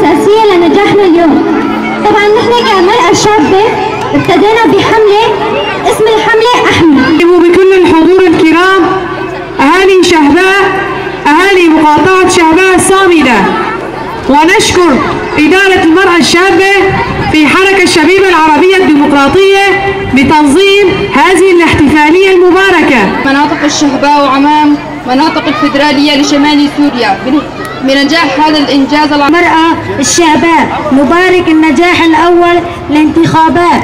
الأساسية لنجاحنا اليوم. طبعا نحن كمرأة شابة ابتدينا بحملة، اسم الحملة أحمي. وبكل الحضور الكرام، أهالي شهباء، أهالي مقاطعة شهباء الصامدة، ونشكر إدارة المرأة الشابة في حركة الشبيبة العربية الديمقراطية بتنظيم هذه الاحتفالية المباركة. مناطق الشهباء وعمام مناطق الفيدرالية لشمال سوريا بنجاح هذا الإنجاز. المرأة الشهباء نبارك النجاح الأول للانتخابات.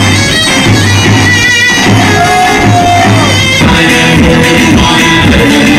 Hey,